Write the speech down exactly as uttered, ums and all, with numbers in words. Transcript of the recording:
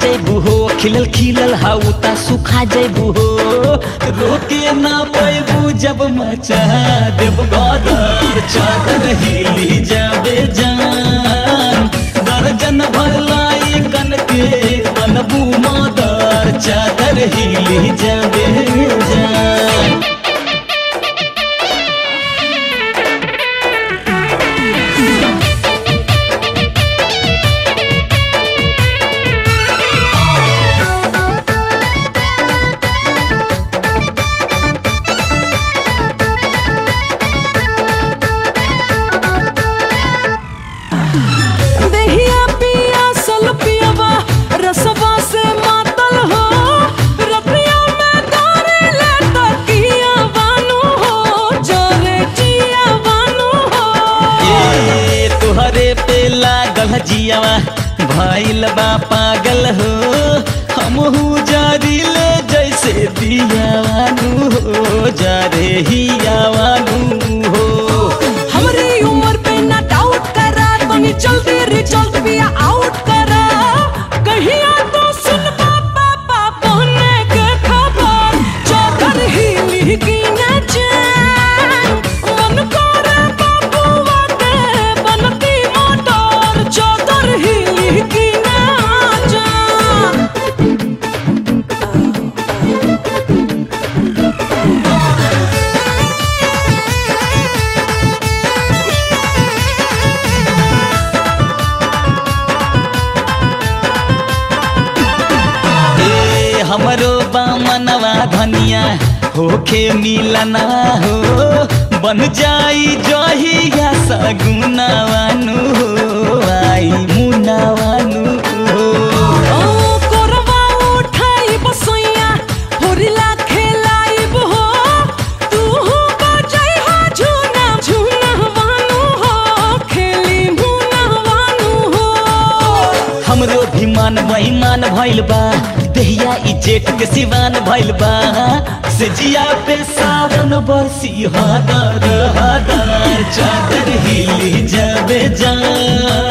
जैबू हो, खिलल खिलल हाउता सुखा जैबू हो। रोके ना पैबू जब मचा देव गदर, चादर हिली जाबे जान। दर्जन भरलाई कन के बनबू मदर, चादर हिली जाबे जान। जियावा भइल बा पागल हो, हमहू जारिले जैसे दियावानू हो, जारे हियावानू हो। हमरे उम्र पे ना डाउट करा, तनी जल्दी रिजल्ट भी आउट करा। कहिया तो सुन पापा पापा ने के खबर, चादर हिली की ना जान। मन करे बाबूआ के बनती मोटर, चादर हिली की ना जान। हमरो बामनवा धनिया होखे मिलना हो, बन जाई जहिया सगुनावानू हो, आई मुनावानू हो। ओ कोरवा उठाई बसैया होरिला खेलाइब हो, तू बजाई हा झूना झूना वानू हो, खेली मुना वानू हो। हमरो भी मन बेईमान भइल बा, देहिया ई जेठ के सिवान भइल बा। से जिया पे सावन बरसी हदर हदर, चादर हिली जाबे जान।